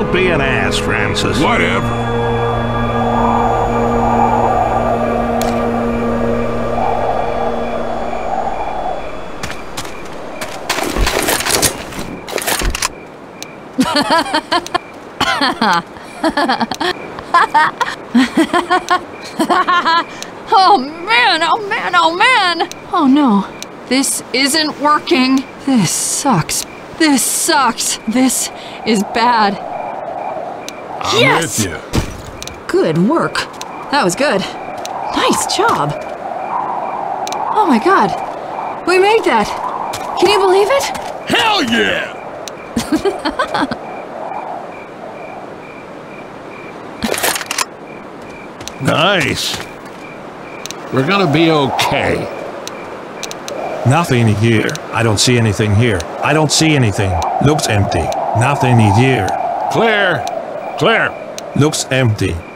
Don't be an ass, Francis. Whatever. Oh man, oh man, oh man! Oh no, this isn't working. This sucks. This sucks. This is bad. I'm with you. Good work. That was good. Nice job. Oh my god. We made that. Can you believe it? Hell yeah! Nice. We're gonna be okay. Nothing here. I don't see anything here. I don't see anything. Looks empty. Nothing here. Clear. Clear. Looks empty.